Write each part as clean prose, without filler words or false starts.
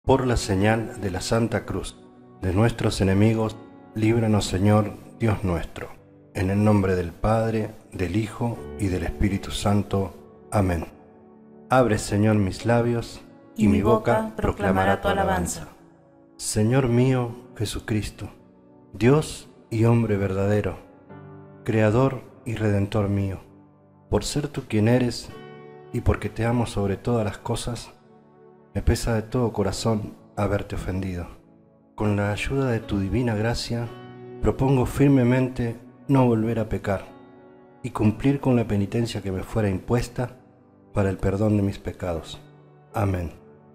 Por la señal de la Santa Cruz de nuestros enemigos, líbranos, Señor, Dios nuestro. En el nombre del Padre, del Hijo y del Espíritu Santo. Amén. Abre, Señor, mis labios, y mi boca proclamará tu alabanza. Señor mío Jesucristo, Dios y hombre verdadero, Creador y Redentor mío, por ser tú quien eres y porque te amo sobre todas las cosas, me pesa de todo corazón haberte ofendido. Con la ayuda de tu divina gracia, propongo firmemente no volver a pecar y cumplir con la penitencia que me fuera impuesta para el perdón de mis pecados. Amén.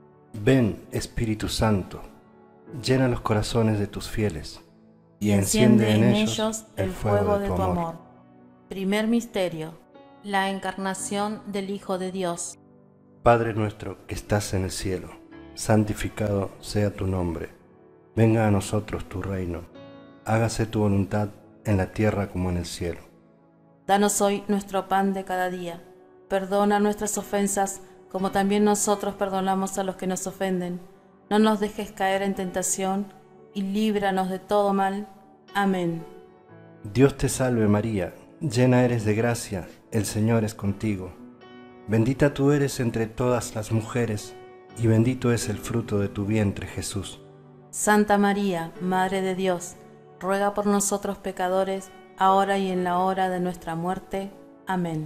Ven, Espíritu Santo, llena los corazones de tus fieles y enciende en ellos el fuego de tu amor. Primer misterio: la encarnación del Hijo de Dios. Padre nuestro que estás en el cielo, santificado sea tu nombre. Venga a nosotros tu reino. Hágase tu voluntad en la tierra como en el cielo. Danos hoy nuestro pan de cada día. Perdona nuestras ofensas, como también nosotros perdonamos a los que nos ofenden. No nos dejes caer en tentación, y líbranos de todo mal. Amén. Dios te salve María, llena eres de gracia, el Señor es contigo. Bendita tú eres entre todas las mujeres, y bendito es el fruto de tu vientre, Jesús. Santa María, Madre de Dios, ruega por nosotros pecadores, ahora y en la hora de nuestra muerte. Amén.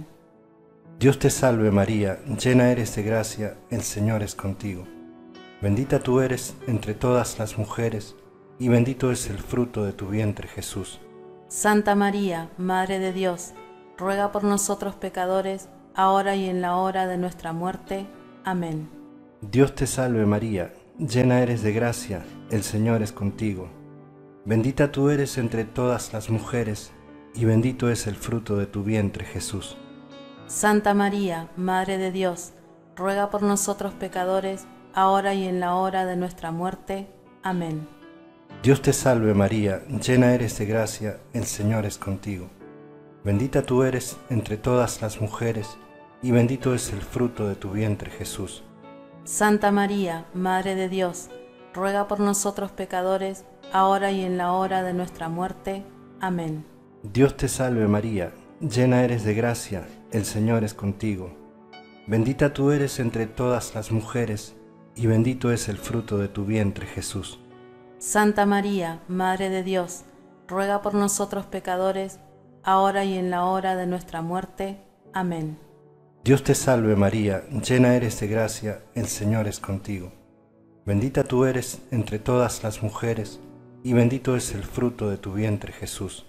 Dios te salve María, llena eres de gracia, el Señor es contigo. Bendita tú eres entre todas las mujeres, y bendito es el fruto de tu vientre, Jesús. Santa María, Madre de Dios, ruega por nosotros pecadores, ahora y en la hora de nuestra muerte. Amén. Dios te salve María, llena eres de gracia, el Señor es contigo. Bendita tú eres entre todas las mujeres, y bendito es el fruto de tu vientre, Jesús. Santa María, Madre de Dios, ruega por nosotros pecadores, ahora y en la hora de nuestra muerte. Amén. Dios te salve María, llena eres de gracia, el Señor es contigo. Bendita tú eres entre todas las mujeres, y bendito es el fruto de tu vientre, Jesús. Santa María, Madre de Dios, ruega por nosotros pecadores, ahora y en la hora de nuestra muerte. Amén. Dios te salve María, llena eres de gracia, el Señor es contigo. Bendita tú eres entre todas las mujeres, y bendito es el fruto de tu vientre, Jesús. Santa María, Madre de Dios, ruega por nosotros pecadores, ahora y en la hora de nuestra muerte. Amén. Dios te salve María, llena eres de gracia, el Señor es contigo. Bendita tú eres entre todas las mujeres, y bendito es el fruto de tu vientre, Jesús.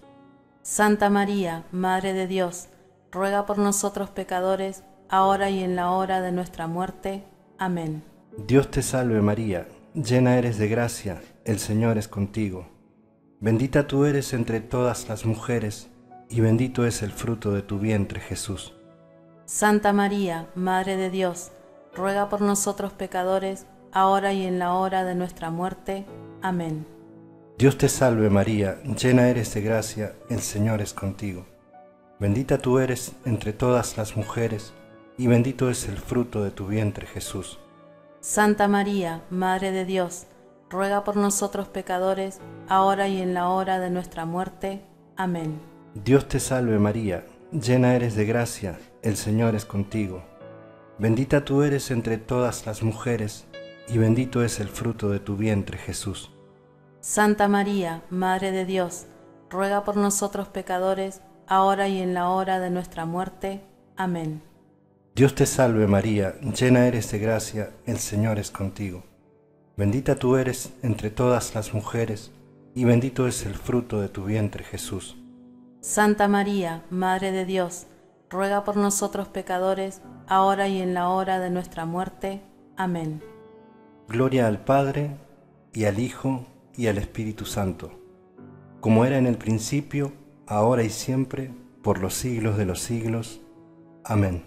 Santa María, Madre de Dios, ruega por nosotros pecadores, ahora y en la hora de nuestra muerte. Amén. Dios te salve María, llena eres de gracia, el Señor es contigo. Bendita tú eres entre todas las mujeres, y bendito es el fruto de tu vientre, Jesús. Santa María, Madre de Dios, ruega por nosotros pecadores, ahora y en la hora de nuestra muerte. Amén. Dios te salve María, llena eres de gracia, el Señor es contigo. Bendita tú eres entre todas las mujeres, y bendito es el fruto de tu vientre, Jesús. Santa María, Madre de Dios, ruega por nosotros pecadores, ahora y en la hora de nuestra muerte. Amén. Dios te salve María, llena eres de gracia, el Señor es contigo. Bendita tú eres entre todas las mujeres, y bendito es el fruto de tu vientre, Jesús. Santa María, Madre de Dios, ruega por nosotros pecadores, ahora y en la hora de nuestra muerte. Amén. Dios te salve María, llena eres de gracia, el Señor es contigo. Bendita tú eres entre todas las mujeres, y bendito es el fruto de tu vientre, Jesús. Santa María, Madre de Dios, ruega por nosotros pecadores, ahora y en la hora de nuestra muerte. Amén. Gloria al Padre, y al Hijo, y al Espíritu Santo, como era en el principio, ahora y siempre, por los siglos de los siglos. Amén.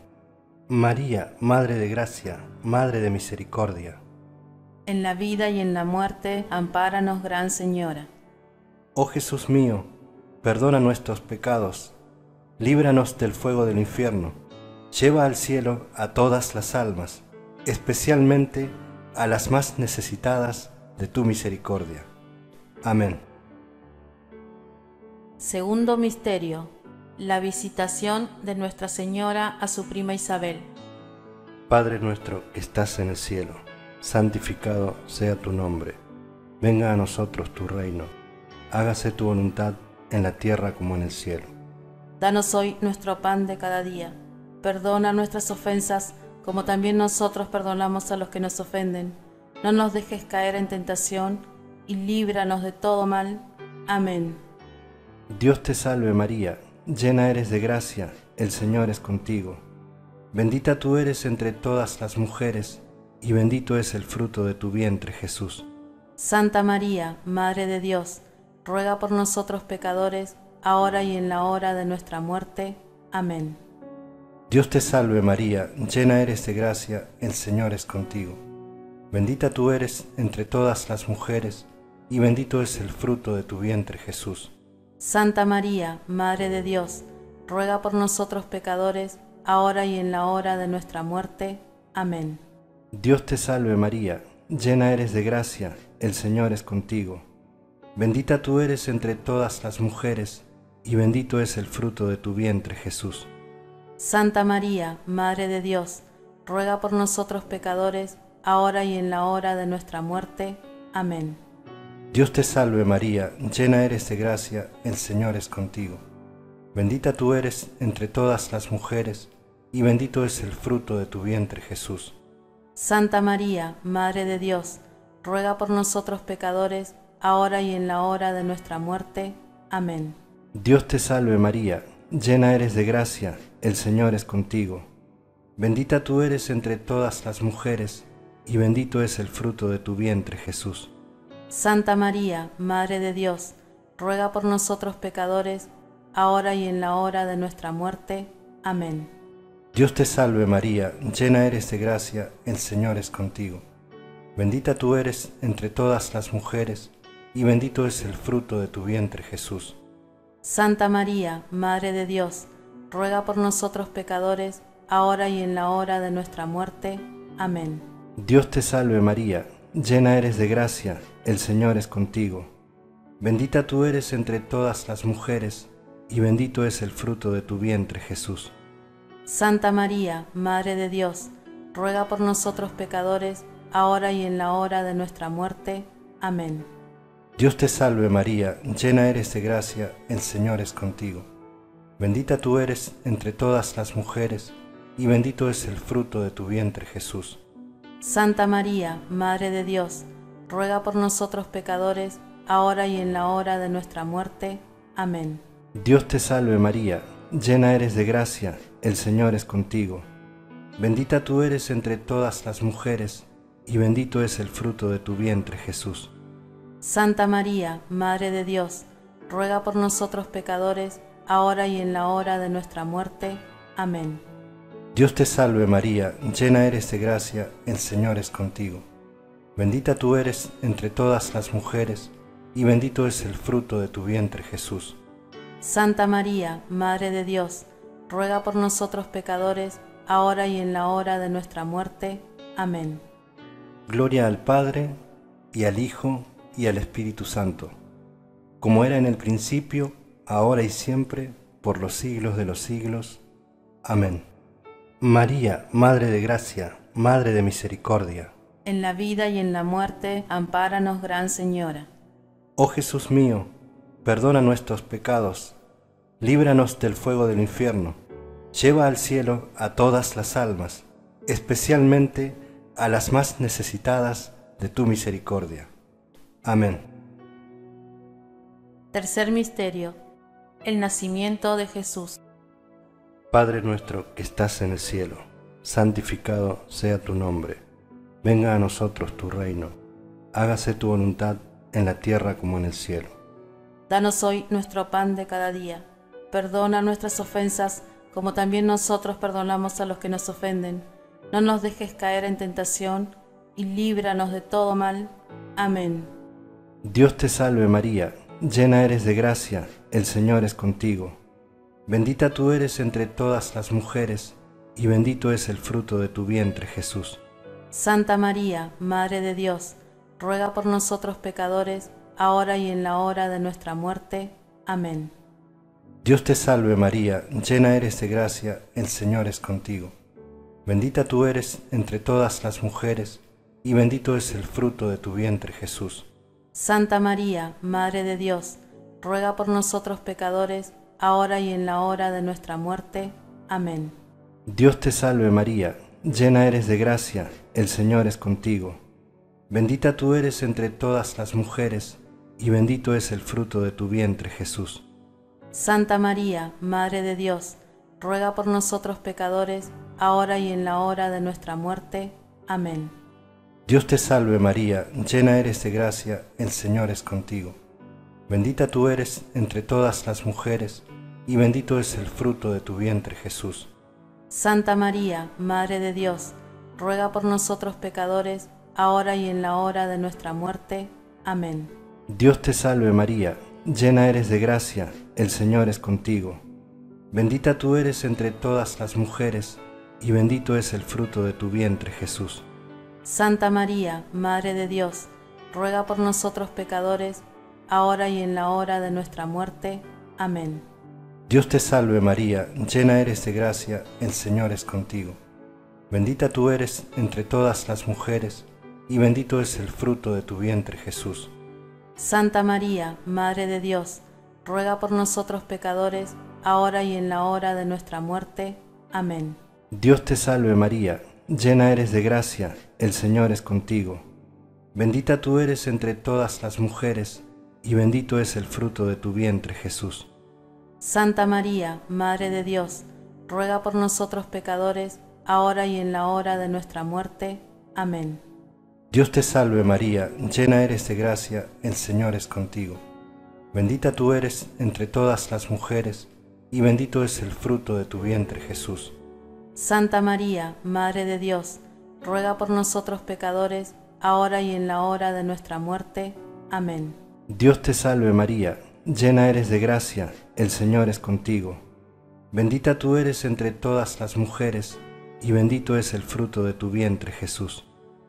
María, Madre de Gracia, Madre de Misericordia. En la vida y en la muerte, ampáranos, Gran Señora. Oh Jesús mío, perdona nuestros pecados, líbranos del fuego del infierno, lleva al cielo a todas las almas, especialmente a las más necesitadas de tu misericordia. Amén. Segundo misterio: la visitación de Nuestra Señora a su prima Isabel. Padre nuestro que estás en el cielo, santificado sea tu nombre. Venga a nosotros tu reino. Hágase tu voluntad en la tierra como en el cielo. Danos hoy nuestro pan de cada día. Perdona nuestras ofensas, como también nosotros perdonamos a los que nos ofenden. No nos dejes caer en tentación, y líbranos de todo mal. Amén. Dios te salve María, llena eres de gracia, el Señor es contigo. Bendita tú eres entre todas las mujeres, y bendito es el fruto de tu vientre, Jesús. Santa María, Madre de Dios, ruega por nosotros pecadores, ahora y en la hora de nuestra muerte. Amén. Dios te salve María, llena eres de gracia, el Señor es contigo. Bendita tú eres entre todas las mujeres, y bendito es el fruto de tu vientre, Jesús. Santa María, Madre de Dios, ruega por nosotros pecadores, ahora y en la hora de nuestra muerte. Amén. Dios te salve María, llena eres de gracia, el Señor es contigo. Bendita tú eres entre todas las mujeres, y bendito es el fruto de tu vientre, Jesús. Santa María, Madre de Dios, ruega por nosotros pecadores, ahora y en la hora de nuestra muerte. Amén. Dios te salve María, llena eres de gracia, el Señor es contigo. Bendita tú eres entre todas las mujeres, y bendito es el fruto de tu vientre, Jesús. Santa María, Madre de Dios, ruega por nosotros pecadores, ahora y en la hora de nuestra muerte. Amén. Dios te salve María, llena eres de gracia, el Señor es contigo. Bendita tú eres entre todas las mujeres, y bendito es el fruto de tu vientre, Jesús. Santa María, Madre de Dios, ruega por nosotros pecadores, ahora y en la hora de nuestra muerte. Amén. Dios te salve María, llena eres de gracia, el Señor es contigo. Bendita tú eres entre todas las mujeres, y bendito es el fruto de tu vientre, Jesús. Santa María, Madre de Dios, ruega por nosotros pecadores, ahora y en la hora de nuestra muerte. Amén. Dios te salve María, llena eres de gracia, el Señor es contigo. Bendita tú eres entre todas las mujeres, y bendito es el fruto de tu vientre, Jesús. Santa María, Madre de Dios, ruega por nosotros pecadores, ahora y en la hora de nuestra muerte. Amén. Dios te salve María, llena eres de gracia, el Señor es contigo. Bendita tú eres entre todas las mujeres, y bendito es el fruto de tu vientre, Jesús. Santa María, Madre de Dios, ruega por nosotros pecadores, ahora y en la hora de nuestra muerte. Amén. Dios te salve María, llena eres de gracia, el Señor es contigo. Bendita tú eres entre todas las mujeres, y bendito es el fruto de tu vientre, Jesús. Santa María, Madre de Dios, ruega por nosotros pecadores, ahora y en la hora de nuestra muerte. Amén. Dios te salve María, llena eres de gracia, el Señor es contigo. Bendita tú eres entre todas las mujeres, y bendito es el fruto de tu vientre, Jesús. Santa María, Madre de Dios, ruega por nosotros pecadores, ahora y en la hora de nuestra muerte. Amén. Gloria al Padre, y al Hijo, y al Espíritu Santo, como era en el principio, ahora y siempre, por los siglos de los siglos. Amén. María, Madre de Gracia, Madre de Misericordia. En la vida y en la muerte, ampáranos, Gran Señora. Oh Jesús mío, perdona nuestros pecados, líbranos del fuego del infierno, lleva al cielo a todas las almas, especialmente a las más necesitadas de tu misericordia. Amén. Tercer misterio: el nacimiento de Jesús. Padre nuestro que estás en el cielo, santificado sea tu nombre. Venga a nosotros tu reino. Hágase tu voluntad en la tierra como en el cielo. Danos hoy nuestro pan de cada día. Perdona nuestras ofensas, como también nosotros perdonamos a los que nos ofenden. No nos dejes caer en tentación, y líbranos de todo mal. Amén. Dios te salve María, llena eres de gracia, el Señor es contigo. Bendita tú eres entre todas las mujeres, y bendito es el fruto de tu vientre, Jesús. Santa María, Madre de Dios, ruega por nosotros pecadores, ahora y en la hora de nuestra muerte. Amén. Dios te salve María, llena eres de gracia, el Señor es contigo. Bendita tú eres entre todas las mujeres, y bendito es el fruto de tu vientre Jesús. Santa María, Madre de Dios, ruega por nosotros pecadores, ahora y en la hora de nuestra muerte. Amén. Dios te salve María, llena eres de gracia, el Señor es contigo. Bendita tú eres entre todas las mujeres, y bendito es el fruto de tu vientre Jesús. Santa María, Madre de Dios, ruega por nosotros pecadores, ahora y en la hora de nuestra muerte. Amén. Dios te salve María, llena eres de gracia, el Señor es contigo. Bendita tú eres entre todas las mujeres, y bendito es el fruto de tu vientre Jesús. Santa María, Madre de Dios, ruega por nosotros pecadores, ahora y en la hora de nuestra muerte. Amén. Dios te salve María, llena eres de gracia, el Señor es contigo. Bendita tú eres entre todas las mujeres, y bendito es el fruto de tu vientre Jesús. Santa María, Madre de Dios, ruega por nosotros pecadores, ahora y en la hora de nuestra muerte. Amén. Dios te salve María, llena eres de gracia, el Señor es contigo. Bendita tú eres entre todas las mujeres, y bendito es el fruto de tu vientre Jesús. Santa María, Madre de Dios, ruega por nosotros pecadores, ahora y en la hora de nuestra muerte. Amén. Dios te salve María, llena eres de gracia, el Señor es contigo. Bendita tú eres entre todas las mujeres, y bendito es el fruto de tu vientre Jesús. Santa María, Madre de Dios, ruega por nosotros pecadores, ahora y en la hora de nuestra muerte. Amén. Dios te salve María, llena eres de gracia, el Señor es contigo. Bendita tú eres entre todas las mujeres, y bendito es el fruto de tu vientre Jesús. Santa María, Madre de Dios, ruega por nosotros pecadores, ahora y en la hora de nuestra muerte. Amén. Dios te salve María, llena eres de gracia, el Señor es contigo. Bendita tú eres entre todas las mujeres, y bendito es el fruto de tu vientre Jesús.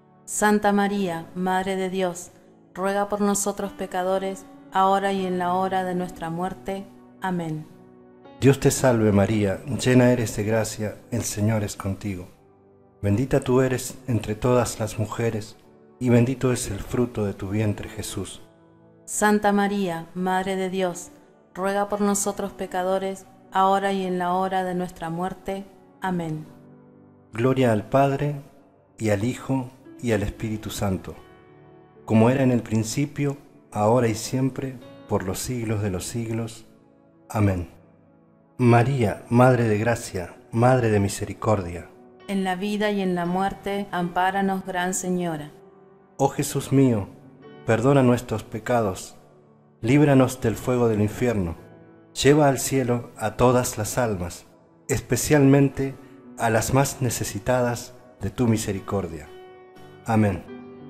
Santa María, Madre de Dios, ruega por nosotros pecadores, ahora y en la hora de nuestra muerte. Amén. Dios te salve María, llena eres de gracia, el Señor es contigo. Bendita tú eres entre todas las mujeres, y bendito es el fruto de tu vientre Jesús. Santa María, Madre de Dios, ruega por nosotros pecadores, ahora y en la hora de nuestra muerte. Amén. Gloria al Padre, y al Hijo, y al Espíritu Santo, como era en el principio, ahora y siempre, por los siglos de los siglos. Amén. María, Madre de Gracia, Madre de Misericordia. En la vida y en la muerte, ampáranos, Gran Señora. Oh Jesús mío, perdona nuestros pecados, líbranos del fuego del infierno, lleva al cielo a todas las almas, especialmente a las más necesitadas de tu misericordia. Amén.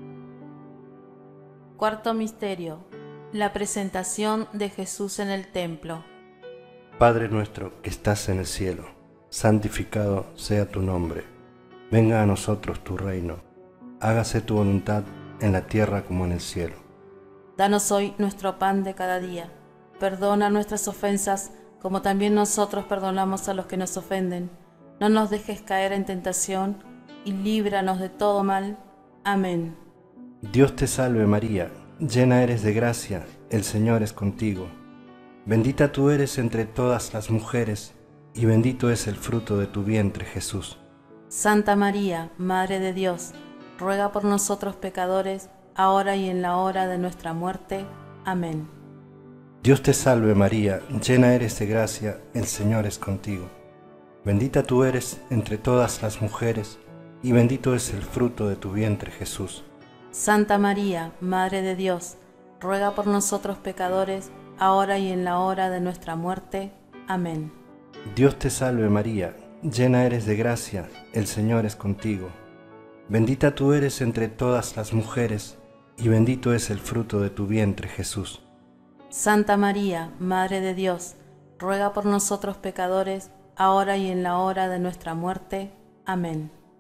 Cuarto misterio: la presentación de Jesús en el templo. Padre nuestro que estás en el cielo, santificado sea tu nombre. Venga a nosotros tu reino. Hágase tu voluntad en la tierra como en el cielo. Danos hoy nuestro pan de cada día. Perdona nuestras ofensas, como también nosotros perdonamos a los que nos ofenden. No nos dejes caer en tentación, y líbranos de todo mal. Amén. Dios te salve María, llena eres de gracia, el Señor es contigo. Bendita tú eres entre todas las mujeres, y bendito es el fruto de tu vientre Jesús. Santa María, Madre de Dios, ruega por nosotros pecadores, ahora y en la hora de nuestra muerte. Amén. Dios te salve María, llena eres de gracia, el Señor es contigo. Bendita tú eres entre todas las mujeres, y bendito es el fruto de tu vientre Jesús. Santa María, Madre de Dios, ruega por nosotros pecadores, ahora y en la hora de nuestra muerte. Amén. Dios te salve María, llena eres de gracia, el Señor es contigo. Bendita tú eres entre todas las mujeres, y bendito es el fruto de tu vientre Jesús. Santa María, Madre de Dios, ruega por nosotros pecadores, ahora y en la hora de nuestra muerte. Amén.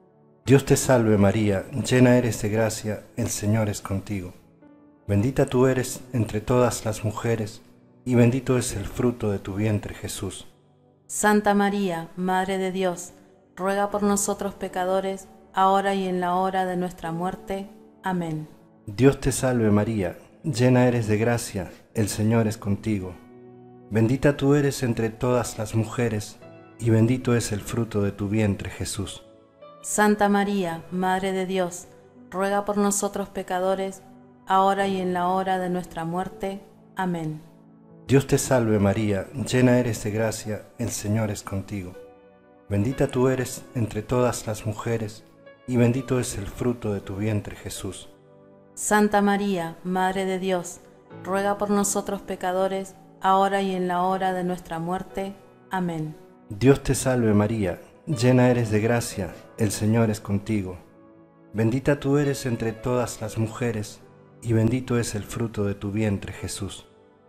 Dios te salve María, llena eres de gracia, el Señor es contigo. Bendita tú eres entre todas las mujeres, y bendito es el fruto de tu vientre Jesús. Santa María, Madre de Dios, ruega por nosotros pecadores, ahora y en la hora de nuestra muerte. Amén. Dios te salve María, llena eres de gracia, el Señor es contigo. Bendita tú eres entre todas las mujeres, y bendito es el fruto de tu vientre Jesús. Santa María, Madre de Dios, ruega por nosotros pecadores, ahora y en la hora de nuestra muerte. Amén. Dios te salve María, llena eres de gracia, el Señor es contigo. Bendita tú eres entre todas las mujeres, y bendito es el fruto de tu vientre Jesús. Santa María, Madre de Dios, ruega por nosotros pecadores, ahora y en la hora de nuestra muerte. Amén. Dios te salve María, llena eres de gracia, el Señor es contigo. Bendita tú eres entre todas las mujeres, y bendito es el fruto de tu vientre Jesús.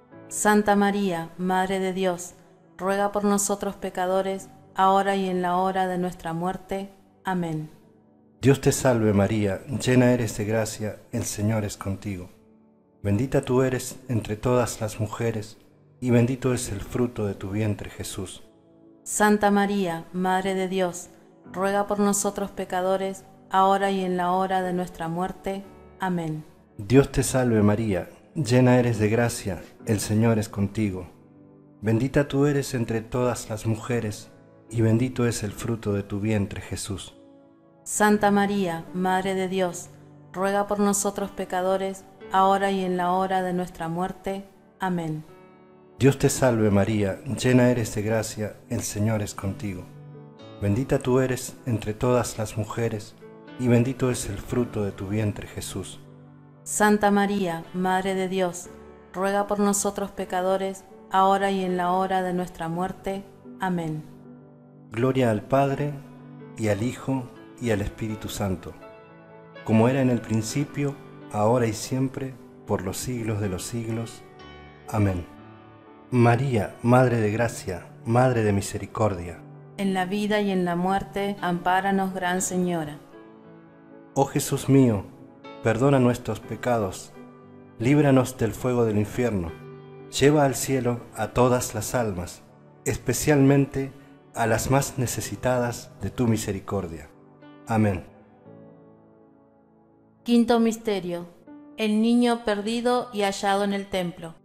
Santa María, Madre de Dios, ruega por nosotros pecadores, ahora y en la hora de nuestra muerte. Amén. Dios te salve María, llena eres de gracia, el Señor es contigo. Bendita tú eres entre todas las mujeres, y bendito es el fruto de tu vientre Jesús. Santa María, Madre de Dios, ruega por nosotros pecadores, ahora y en la hora de nuestra muerte. Amén. Dios te salve María, llena eres de gracia, el Señor es contigo. Bendita tú eres entre todas las mujeres, y bendito es el fruto de tu vientre Jesús. Santa María, Madre de Dios, ruega por nosotros pecadores, ahora y en la hora de nuestra muerte. Amén. Dios te salve María, llena eres de gracia, el Señor es contigo. Bendita tú eres entre todas las mujeres, y bendito es el fruto de tu vientre Jesús. Santa María, Madre de Dios, ruega por nosotros pecadores, ahora y en la hora de nuestra muerte. Amén. Gloria al Padre, y al Hijo, y al Espíritu Santo, como era en el principio, ahora y siempre, por los siglos de los siglos. Amén. María, Madre de Gracia, Madre de Misericordia. En la vida y en la muerte, ampáranos, Gran Señora. Oh Jesús mío, perdona nuestros pecados, líbranos del fuego del infierno, lleva al cielo a todas las almas, especialmente a las más necesitadas de tu misericordia. Amén. Quinto misterio: el niño perdido y hallado en el templo.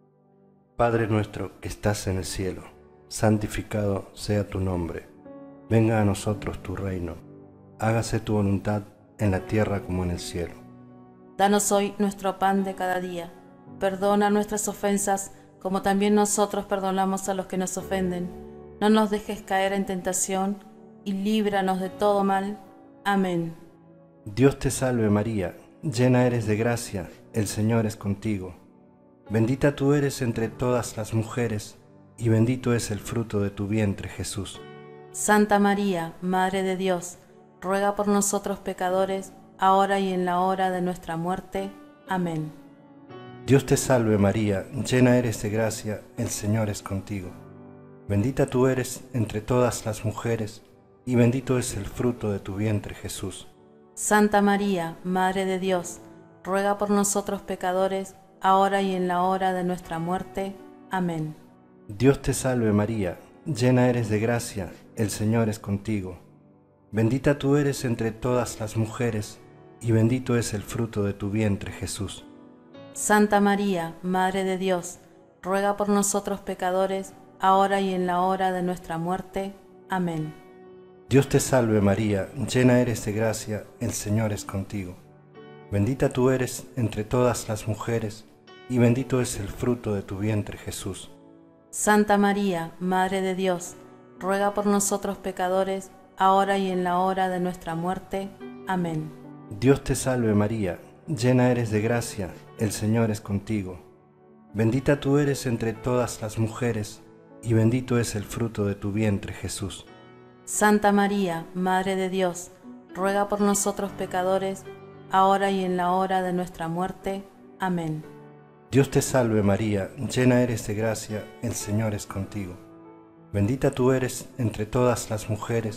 Padre nuestro que estás en el cielo, santificado sea tu nombre. Venga a nosotros tu reino. Hágase tu voluntad en la tierra como en el cielo. Danos hoy nuestro pan de cada día. Perdona nuestras ofensas, como también nosotros perdonamos a los que nos ofenden. No nos dejes caer en tentación, y líbranos de todo mal. Amén. Dios te salve María, llena eres de gracia, el Señor es contigo. Bendita tú eres entre todas las mujeres, y bendito es el fruto de tu vientre Jesús. Santa María, Madre de Dios, ruega por nosotros pecadores, ahora y en la hora de nuestra muerte. Amén. Dios te salve María, llena eres de gracia, el Señor es contigo. Bendita tú eres entre todas las mujeres, y bendito es el fruto de tu vientre Jesús. Santa María, Madre de Dios, ruega por nosotros pecadores, ahora y en la hora de nuestra muerte. Amén. Dios te salve María, llena eres de gracia, el Señor es contigo. Bendita tú eres entre todas las mujeres, y bendito es el fruto de tu vientre Jesús. Santa María, Madre de Dios, ruega por nosotros pecadores, ahora y en la hora de nuestra muerte. Amén. Dios te salve María, llena eres de gracia, el Señor es contigo. Bendita tú eres entre todas las mujeres, y bendito es el fruto de tu vientre Jesús. Santa María, Madre de Dios, ruega por nosotros pecadores, ahora y en la hora de nuestra muerte. Amén. Dios te salve María, llena eres de gracia, el Señor es contigo. Bendita tú eres entre todas las mujeres, y bendito es el fruto de tu vientre Jesús. Santa María, Madre de Dios, ruega por nosotros pecadores, ahora y en la hora de nuestra muerte. Amén. Dios te salve María, llena eres de gracia, el Señor es contigo. Bendita tú eres entre todas las mujeres,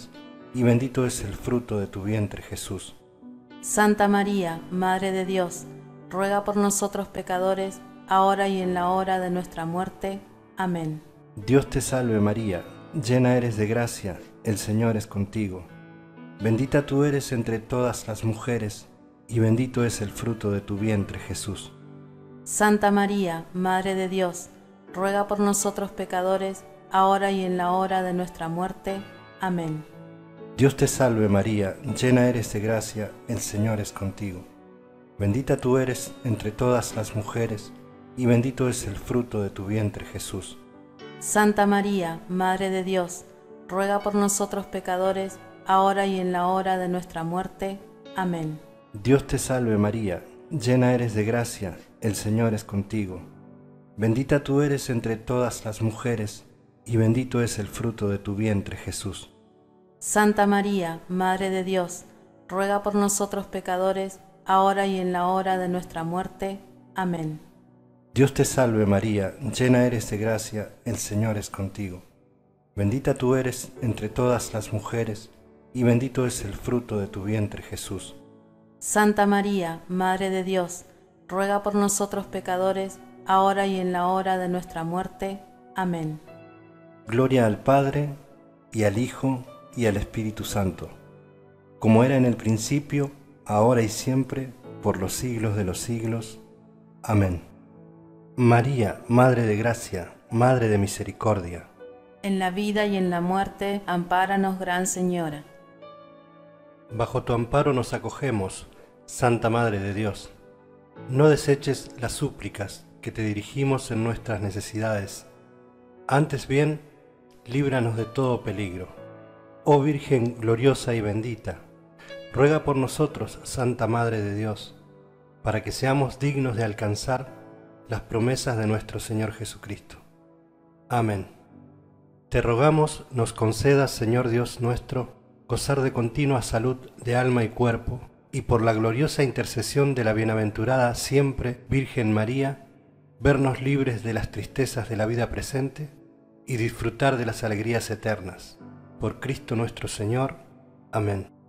y bendito es el fruto de tu vientre, Jesús. Santa María, Madre de Dios, ruega por nosotros pecadores, ahora y en la hora de nuestra muerte. Amén. Dios te salve María, llena eres de gracia, el Señor es contigo. Bendita tú eres entre todas las mujeres, y bendito es el fruto de tu vientre, Jesús. Santa María, Madre de Dios, ruega por nosotros pecadores, ahora y en la hora de nuestra muerte. Amén. Dios te salve María, llena eres de gracia, el Señor es contigo. Bendita tú eres entre todas las mujeres, y bendito es el fruto de tu vientre, Jesús. Santa María, Madre de Dios, ruega por nosotros pecadores, ahora y en la hora de nuestra muerte. Amén. Dios te salve María, llena eres de gracia, el Señor es contigo. Bendita tú eres entre todas las mujeres, y bendito es el fruto de tu vientre, Jesús. Santa María, Madre de Dios, ruega por nosotros pecadores, ahora y en la hora de nuestra muerte. Amén. Dios te salve María, llena eres de gracia, el Señor es contigo. Bendita tú eres entre todas las mujeres, y bendito es el fruto de tu vientre, Jesús. Santa María, Madre de Dios, ruega por nosotros pecadores, ahora y en la hora de nuestra muerte. Amén. Gloria al Padre, y al Hijo, y al Espíritu Santo, como era en el principio, ahora y siempre, por los siglos de los siglos. Amén. María, Madre de Gracia, Madre de Misericordia, En la vida y en la muerte, ampáranos, Gran Señora. bajo tu amparo nos acogemos, Santa Madre de Dios. No deseches las súplicas que te dirigimos en nuestras necesidades. Antes bien, líbranos de todo peligro. Oh Virgen gloriosa y bendita, ruega por nosotros, Santa Madre de Dios, para que seamos dignos de alcanzar las promesas de nuestro Señor Jesucristo. Amén. Te rogamos nos concedas, Señor Dios nuestro, gozar de continua salud de alma y cuerpo, y por la gloriosa intercesión de la bienaventurada siempre Virgen María, vernos libres de las tristezas de la vida presente y disfrutar de las alegrías eternas. Por Cristo nuestro Señor. Amén.